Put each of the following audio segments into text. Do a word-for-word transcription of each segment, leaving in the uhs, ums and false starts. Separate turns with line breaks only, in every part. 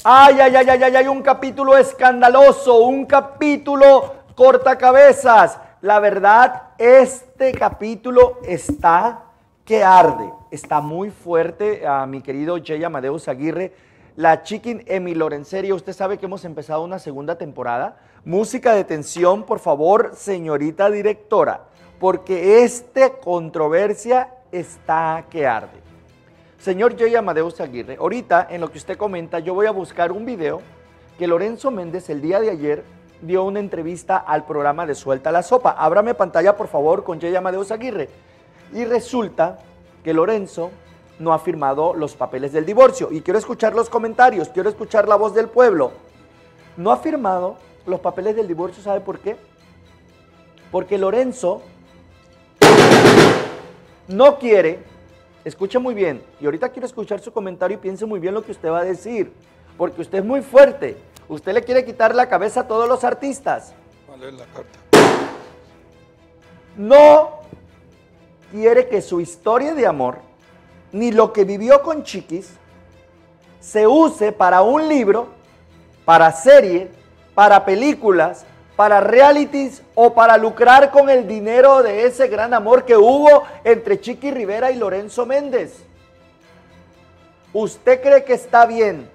Ay, ay, ay, ay, ay, ay, un capítulo escandaloso, un capítulo cortacabezas. La verdad, este capítulo está que arde, está muy fuerte, a mi querido Jay Amadeus Aguirre, la Chiquis Emi Lorenzeria. Usted sabe que hemos empezado una segunda temporada. Música de tensión, por favor, señorita directora, porque esta controversia está que arde. Señor Jay Amadeus Aguirre, ahorita en lo que usted comenta, yo voy a buscar un video que Lorenzo Méndez el día de ayer dio una entrevista al programa de Suelta la Sopa. Ábrame pantalla, por favor, con Jay Amadeus Aguirre. Y resulta que Lorenzo no ha firmado los papeles del divorcio. Y quiero escuchar los comentarios, quiero escuchar la voz del pueblo. No ha firmado los papeles del divorcio, ¿sabe por qué? Porque Lorenzo no quiere, escuche muy bien, y ahorita quiero escuchar su comentario y piense muy bien lo que usted va a decir, porque usted es muy fuerte. Usted le quiere quitar la cabeza a todos los artistas.
¿Cuál es la carta?
No quiere que su historia de amor, ni lo que vivió con Chiquis, se use para un libro, para serie, para películas, para realities o para lucrar con el dinero de ese gran amor que hubo entre Chiquis Rivera y Lorenzo Méndez. ¿Usted cree que está bien?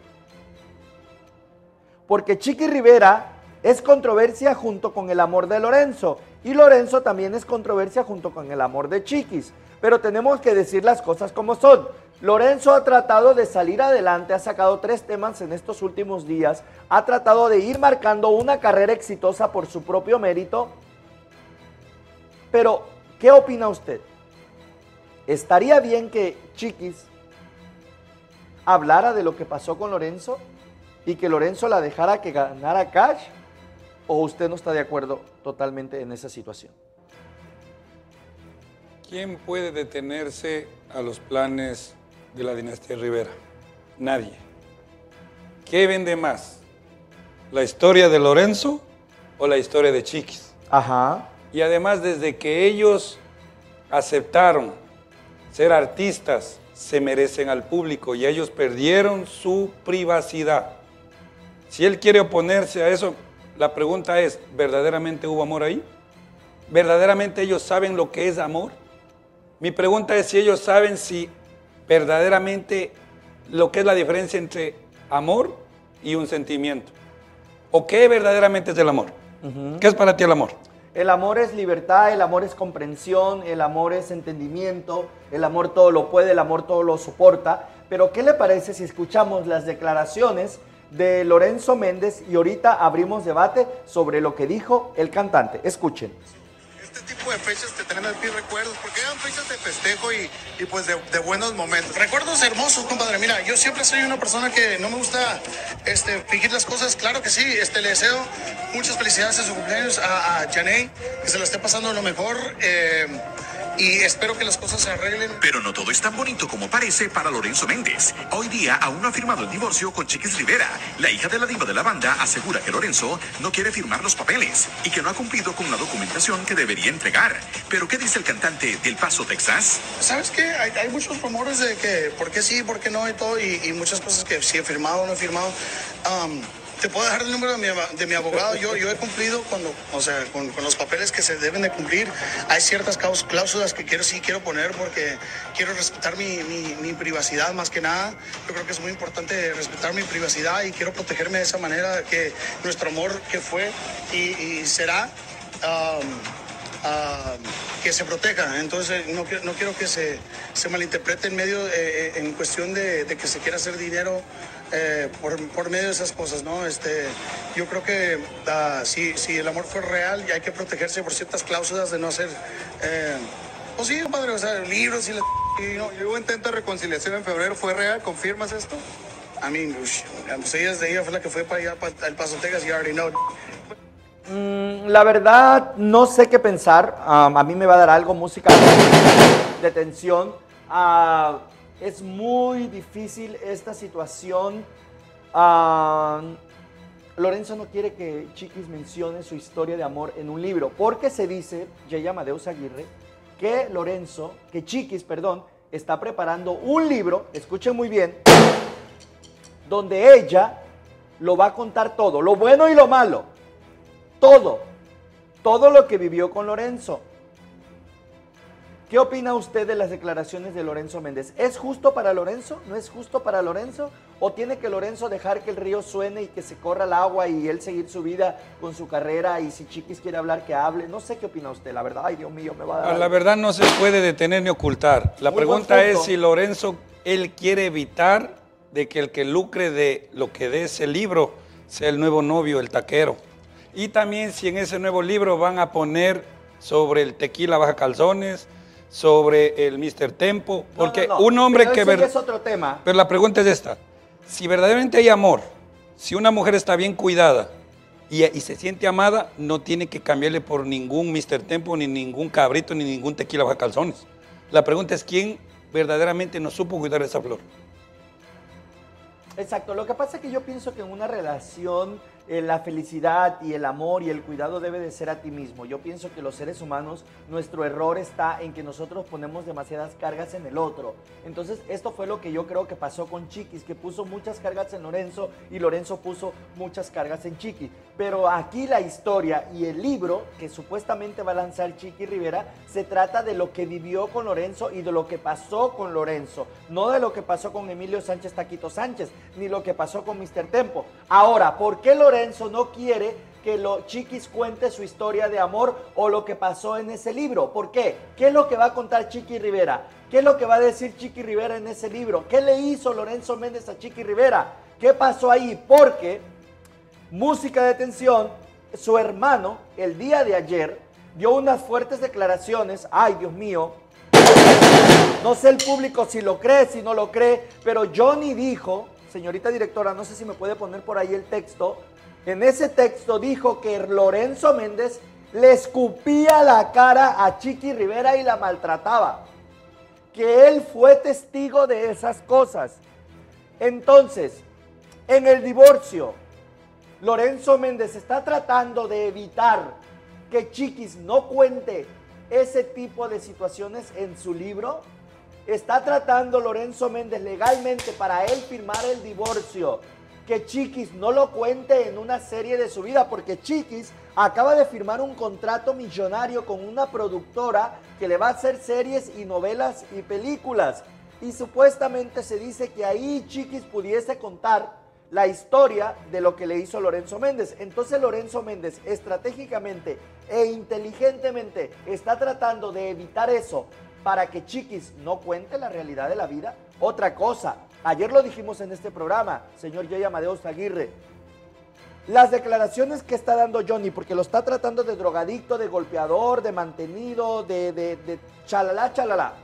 Porque Chiquis Rivera es controversia junto con el amor de Lorenzo y Lorenzo también es controversia junto con el amor de Chiquis, pero tenemos que decir las cosas como son. Lorenzo ha tratado de salir adelante, ha sacado tres temas en estos últimos días, ha tratado de ir marcando una carrera exitosa por su propio mérito, pero ¿qué opina usted? ¿Estaría bien que Chiquis hablara de lo que pasó con Lorenzo y que Lorenzo la dejara que ganara cash? ¿O usted no está de acuerdo totalmente en esa situación?
¿Quién puede detenerse a los planes de la dinastía Rivera? Nadie. ¿Qué vende más? ¿La historia de Lorenzo o la historia de Chiquis?
Ajá.
Y además, desde que ellos aceptaron ser artistas, se merecen al público y ellos perdieron su privacidad. Si él quiere oponerse a eso, la pregunta es, ¿verdaderamente hubo amor ahí? ¿Verdaderamente ellos saben lo que es amor? Mi pregunta es si ellos saben si verdaderamente lo que es la diferencia entre amor y un sentimiento. ¿O qué verdaderamente es el amor? Uh-huh. ¿Qué es para ti el amor?
El amor es libertad, el amor es comprensión, el amor es entendimiento, el amor todo lo puede, el amor todo lo soporta. Pero ¿qué le parece si escuchamos las declaraciones de Lorenzo Méndez y ahorita abrimos debate sobre lo que dijo el cantante? Escuchen.
Este tipo de fechas te traen a ti recuerdos, porque eran fechas de festejo y, y pues de, de buenos momentos. Recuerdos hermosos, compadre. Mira, yo siempre soy una persona que no me gusta este, fingir las cosas. Claro que sí, este, le deseo muchas felicidades en su cumpleaños a, a Janey, que se la esté pasando lo mejor. Eh, Y espero que las cosas se arreglen.
Pero no todo es tan bonito como parece para Lorenzo Méndez. Hoy día aún no ha firmado el divorcio con Chiquis Rivera. La hija de la diva de la banda asegura que Lorenzo no quiere firmar los papeles y que no ha cumplido con la documentación que debería entregar. ¿Pero qué dice el cantante del Paso, Texas?
¿Sabes qué? Hay, hay muchos rumores de que por qué sí, por qué no y todo, y, y muchas cosas que sí he firmado o no he firmado. Um, Te puedo dejar el número de mi, de mi abogado. Yo, yo he cumplido con, lo, o sea, con, con los papeles que se deben de cumplir. Hay ciertas cláusulas que quiero sí quiero poner porque quiero respetar mi, mi, mi privacidad más que nada. Yo creo que es muy importante respetar mi privacidad y quiero protegerme de esa manera, que nuestro amor que fue y, y será, um, uh, que se proteja. Entonces no, no quiero que se, se malinterprete en medio, eh, en cuestión de, de que se quiera hacer dinero Eh, por, por medio de esas cosas, ¿no? Este, yo creo que uh, si, si el amor fue real y hay que protegerse por ciertas cláusulas de no hacer, eh, pues sí, padre, o sea, libros y la... Y no,
¿Hubo intento de reconciliación en febrero? ¿Fue real? ¿Confirmas esto?
I mean, ush, pues ella, ella fue la que fue para allá, para El Paso, Texas, you already know.
Mm, la verdad, no sé qué pensar. Um, a mí me va a dar algo, música de tensión. Uh, Es muy difícil esta situación. Uh, Lorenzo no quiere que Chiquis mencione su historia de amor en un libro, porque se dice, Jay Amadeus Aguirre, que Lorenzo, que Chiquis, perdón, está preparando un libro, escuchen muy bien, donde ella lo va a contar todo, lo bueno y lo malo, todo, todo lo que vivió con Lorenzo. ¿Qué opina usted de las declaraciones de Lorenzo Méndez? ¿Es justo para Lorenzo? ¿No es justo para Lorenzo? ¿O tiene que Lorenzo dejar que el río suene y que se corra el agua y él seguir su vida con su carrera? Y si Chiquis quiere hablar, que hable. No sé qué opina usted, la verdad. Ay, Dios mío, me va a dar...
La verdad no se puede detener ni ocultar. La
Muy
pregunta
buen
es
punto.
si Lorenzo, él quiere evitar de que el que lucre de lo que dé ese libro sea el nuevo novio, el taquero. Y también si en ese nuevo libro van a poner sobre el tequila baja calzones, sobre el mister Tempo, porque
No, no, no.
un hombre
Pero
que...
eso
ver-
ya es otro tema.
Pero la pregunta es esta, si verdaderamente hay amor, si una mujer está bien cuidada y, y se siente amada, no tiene que cambiarle por ningún mister Tempo, ni ningún cabrito, ni ningún tequila baja calzones. La pregunta es quién verdaderamente no supo cuidar esa flor.
Exacto, lo que pasa es que yo pienso que en una relación eh, la felicidad y el amor y el cuidado debe de ser a ti mismo. Yo pienso que los seres humanos, nuestro error está en que nosotros ponemos demasiadas cargas en el otro. Entonces esto fue lo que yo creo que pasó con Chiquis, que puso muchas cargas en Lorenzo y Lorenzo puso muchas cargas en Chiquis. Pero aquí la historia y el libro que supuestamente va a lanzar Chiqui Rivera se trata de lo que vivió con Lorenzo y de lo que pasó con Lorenzo, no de lo que pasó con Emilio Sánchez Taquito Sánchez, ni lo que pasó con mister Tempo. Ahora, ¿por qué Lorenzo no quiere que lo Chiquis cuente su historia de amor o lo que pasó en ese libro? ¿Por qué? ¿Qué es lo que va a contar Chiqui Rivera? ¿Qué es lo que va a decir Chiqui Rivera en ese libro? ¿Qué le hizo Lorenzo Méndez a Chiqui Rivera? ¿Qué pasó ahí? Porque, música de tensión, su hermano el día de ayer dio unas fuertes declaraciones. Ay, Dios mío, no sé el público si lo cree, si no lo cree, pero Johnny dijo, señorita directora, no sé si me puede poner por ahí el texto, en ese texto dijo que Lorenzo Méndez le escupía la cara a Chiqui Rivera y la maltrataba, que él fue testigo de esas cosas. Entonces, en el divorcio, Lorenzo Méndez está tratando de evitar que Chiquis no cuente ese tipo de situaciones en su libro. Está tratando Lorenzo Méndez legalmente para él firmar el divorcio, que Chiquis no lo cuente en una serie de su vida, porque Chiquis acaba de firmar un contrato millonario con una productora que le va a hacer series y novelas y películas. Y supuestamente se dice que ahí Chiquis pudiese contar la historia de lo que le hizo Lorenzo Méndez. Entonces Lorenzo Méndez estratégicamente e inteligentemente está tratando de evitar eso para que Chiquis no cuente la realidad de la vida. Otra cosa, ayer lo dijimos en este programa, señor Jay Amadeus Aguirre, las declaraciones que está dando Johnny, porque lo está tratando de drogadicto, de golpeador, de mantenido, de, de, de chalala, chalala.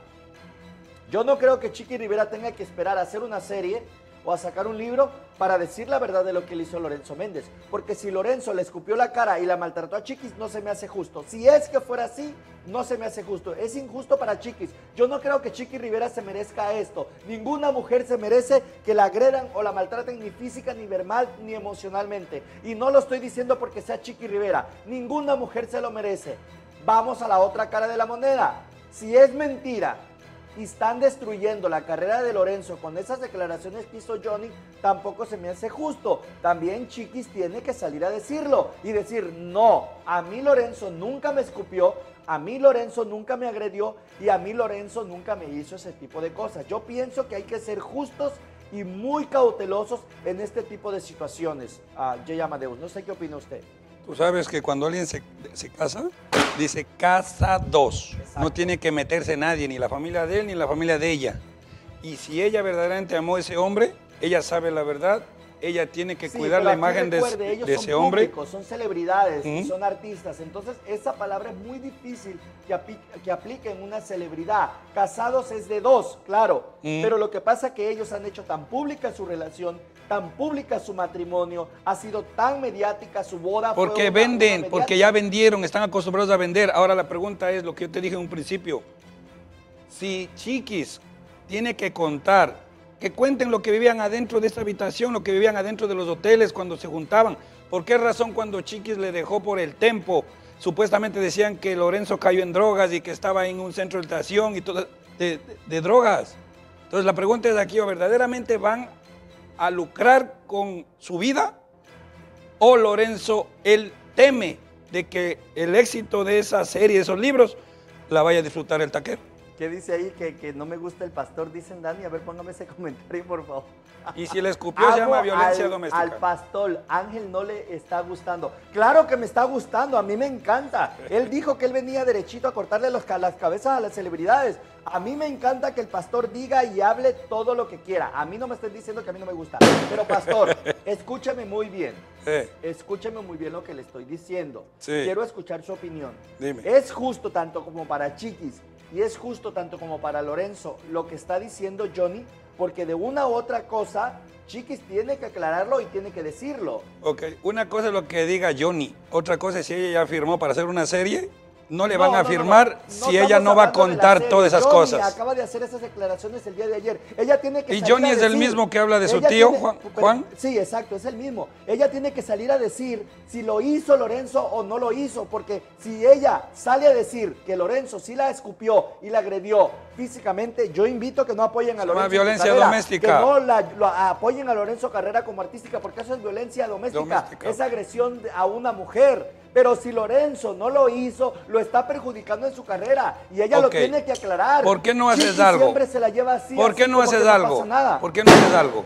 Yo no creo que Chiqui Rivera tenga que esperar a hacer una serie o a sacar un libro para decir la verdad de lo que le hizo Lorenzo Méndez. Porque si Lorenzo le escupió la cara y la maltrató a Chiquis, no se me hace justo. Si es que fuera así, no se me hace justo. Es injusto para Chiquis. Yo no creo que Chiqui Rivera se merezca esto. Ninguna mujer se merece que la agredan o la maltraten ni física, ni verbal, ni emocionalmente. Y no lo estoy diciendo porque sea Chiqui Rivera. Ninguna mujer se lo merece. Vamos a la otra cara de la moneda. Si es mentira y están destruyendo la carrera de Lorenzo con esas declaraciones que hizo Johnny, tampoco se me hace justo. También Chiquis tiene que salir a decirlo y decir, no, a mí Lorenzo nunca me escupió, a mí Lorenzo nunca me agredió y a mí Lorenzo nunca me hizo ese tipo de cosas. Yo pienso que hay que ser justos y muy cautelosos en este tipo de situaciones. Uh, Jay Amadeus, no sé qué opina usted.
Tú sabes que cuando alguien se, se casa, dice casa dos.
Exacto.
No tiene que meterse nadie, ni la familia de él, ni la familia de ella. Y si ella verdaderamente amó a ese hombre, ella sabe la verdad, ella tiene que
Sí,
cuidar
pero
la
aquí
imagen de,
recuerde, ellos
de
son
ese hombre.
públicos, son celebridades, y
¿Mm?
son artistas. Entonces, esa palabra es muy difícil que, aplique, que aplique en una celebridad. Casados es de dos, claro.
¿Mm?
Pero lo que pasa es que ellos han hecho tan pública su relación, tan pública su matrimonio, ha sido tan mediática su boda. fue
Porque
una-
venden,
una
porque
mediática.
ya vendieron, están acostumbrados a vender. Ahora la pregunta es lo que yo te dije en un principio. Si Chiquis tiene que contar, que cuenten lo que vivían adentro de esta habitación, lo que vivían adentro de los hoteles cuando se juntaban. ¿Por qué razón cuando Chiquis le dejó por el Tempo, supuestamente decían que Lorenzo cayó en drogas y que estaba en un centro de tratación y todo, de, de, de drogas? Entonces la pregunta es aquí, ¿verdaderamente van a lucrar con su vida o Lorenzo, él teme de que el éxito de esa serie, de esos libros, la vaya a disfrutar el taquero.
¿Qué dice ahí? Que, que no me gusta el pastor, dicen Dani. A ver, póngame ese comentario, por favor.
Y si le escupió, se llama violencia
al,
doméstica.
Al pastor Ángel no le está gustando. Claro que me está gustando, a mí me encanta. Él dijo que él venía derechito a cortarle los, las cabezas a las celebridades. A mí me encanta que el pastor diga y hable todo lo que quiera. A mí no me estén diciendo que a mí no me gusta. Pero pastor, escúcheme muy bien.
Sí.
Escúcheme muy bien lo que le estoy diciendo.
Sí.
Quiero escuchar su opinión.
Dime.
Es justo tanto como para Chiquis y es justo tanto como para Lorenzo lo que está diciendo Johnny, porque de una u otra cosa, Chiquis tiene que aclararlo y tiene que decirlo.
Ok, una cosa es lo que diga Johnny, otra cosa es si ella ya firmó para hacer una serie, no le
No,
van a
no, no,
firmar
no. No
si
estamos
ella no va a
hablando de la
contar
serie.
todas esas
Johnny
cosas.
acaba de hacer esas declaraciones el día de ayer. Ella tiene que
¿Y
salir
Johnny
a
es el
decir-
mismo que habla de su
Ella
tío,
tiene-
Juan-
pero-
Juan?
Sí, exacto, es el mismo. Ella tiene que salir a decir si lo hizo Lorenzo o no lo hizo, porque si ella sale a decir que Lorenzo sí la escupió y la agredió físicamente, yo invito a que no apoyen a
Se llama
Lorenzo. en su
violencia
carrera,
doméstica.
Que no la, lo apoyen a Lorenzo Carrera como artística, porque eso es violencia doméstica.
Doméstica.
Es agresión a una mujer. Pero si Lorenzo no lo hizo, lo está perjudicando en su carrera y ella lo
Ok.
tiene que aclarar.
¿Por qué no haces
Chiquis
algo?
siempre se la lleva así.
¿Por qué
así
no
como
haces
que
algo?
No pasa nada.
¿Por qué no haces algo?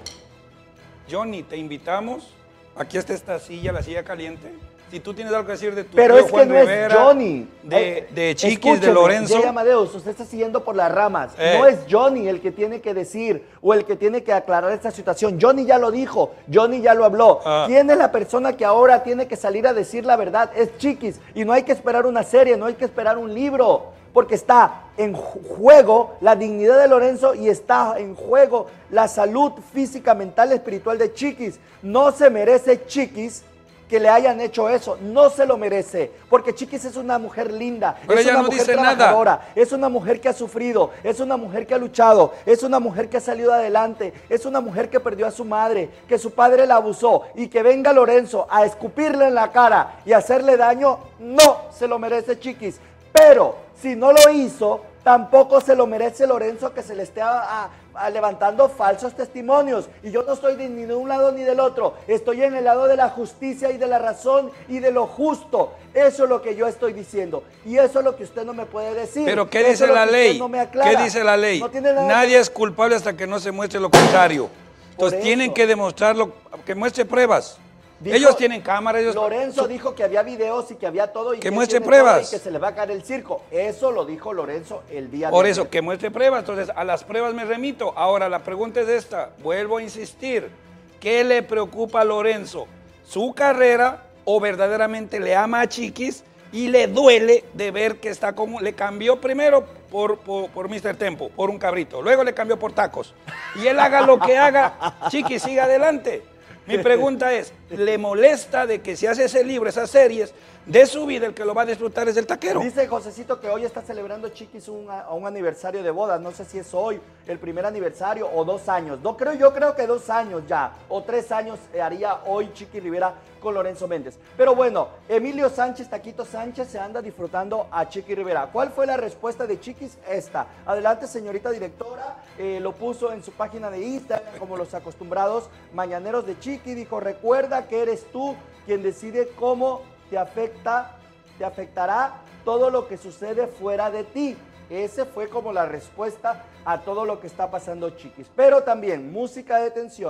Johnny, te invitamos. Aquí está esta silla, la silla caliente. Si tú tienes algo que decir de tu
Pero
tío
es que
Juan
no
Rivera,
es Johnny.
de,
Eh,
de Chiquis, de
escúcheme,
Lorenzo.
Jay Amadeus, usted está siguiendo por las ramas.
Eh.
No es Johnny el que tiene que decir o el que tiene que aclarar esta situación. Johnny ya lo dijo, Johnny ya lo habló.
Ah.
¿Quién es la persona que ahora tiene que salir a decir la verdad? Es Chiquis. Y no hay que esperar una serie, no hay que esperar un libro. Porque está en ju- juego la dignidad de Lorenzo y está en juego la salud física, mental, espiritual de Chiquis. No se merece Chiquis que le hayan hecho eso, no se lo merece, porque Chiquis es una mujer linda,
Pero
es
ella
una
no
mujer
dice nada.
trabajadora, es una mujer que ha sufrido, es una mujer que ha luchado, es una mujer que ha salido adelante, es una mujer que perdió a su madre, que su padre la abusó y que venga Lorenzo a escupirle en la cara y hacerle daño, no se lo merece Chiquis, pero si no lo hizo, tampoco se lo merece Lorenzo que se le esté a- a- a levantando falsos testimonios. Y yo no estoy de- ni de un lado ni del otro. Estoy en el lado de la justicia y de la razón y de lo justo. Eso es lo que yo estoy diciendo. Y eso es lo que usted no me puede decir.
Pero ¿qué
Eso
dice
es lo
la
que usted
ley?
no me aclara.
¿Qué dice la ley?
No tiene nada
Nadie es culpable hasta que no se muestre lo contrario. Entonces
Por
tienen
eso.
que demostrarlo, que muestre pruebas.
Dijo-
ellos tienen cámara, ellos...
Lorenzo dijo que había videos y que había todo y
Que
él
muestre
tiene todo
pruebas.
y que se le va a caer el circo. Eso lo dijo Lorenzo el día
Por
de
eso,
ayer.
que muestre pruebas. Entonces, a las pruebas me remito. Ahora, la pregunta es esta. Vuelvo a insistir. ¿Qué le preocupa a Lorenzo? ¿Su carrera o verdaderamente le ama a Chiquis y le duele de ver que está como... Le cambió primero por, por, por mister Tempo, por un cabrito. Luego le cambió por tacos. Y él haga lo que haga, Chiquis siga adelante. Mi pregunta es, ¿le molesta de que si hace ese libro, esas series, de su vida, el que lo va a disfrutar es el taquero?
Dice Josecito que hoy está celebrando Chiquis un, un aniversario de bodas. No sé si es hoy el primer aniversario o dos años. No creo, yo creo que dos años ya, o tres años haría hoy Chiquis Rivera con Lorenzo Méndez. Pero bueno, Emilio Sánchez, Taquito Sánchez, se anda disfrutando a Chiquis Rivera. ¿Cuál fue la respuesta de Chiquis? Esta. Adelante, señorita directora. Eh, lo puso en su página de Instagram, como los acostumbrados mañaneros de Chiquis. Dijo, recuerda que eres tú quien decide cómo te afecta, te afectará todo lo que sucede fuera de ti. Ese fue como la respuesta a todo lo que está pasando Chiquis. Pero también, música de tensión.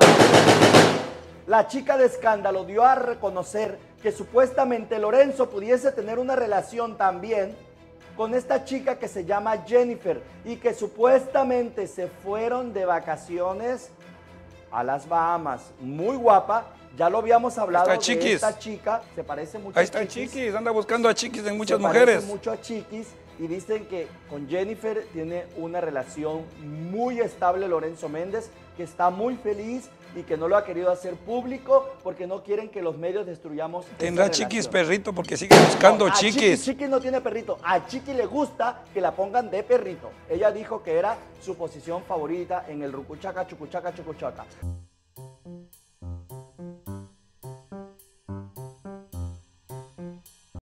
La chica de escándalo dio a reconocer que supuestamente Lorenzo pudiese tener una relación también con esta chica que se llama Jennifer y que supuestamente se fueron de vacaciones a las Bahamas. Muy guapa. Ya lo habíamos hablado
Está
de
Chiquis.
esta chica, se parece mucho
Ahí
a
está
Chiquis.
Chiquis, anda buscando a Chiquis en muchas
se parece
mujeres.
mucho a Chiquis y dicen que con Jennifer tiene una relación muy estable Lorenzo Méndez, que está muy feliz y que no lo ha querido hacer público porque no quieren que los medios destruyamos esa
Tendrá Chiquis
relación.
perrito porque sigue buscando
No, a
Chiquis.
Chiquis no tiene perrito. A Chiquis le gusta que la pongan de perrito. Ella dijo que era su posición favorita en el rucuchaca, chucuchaca, chucuchaca.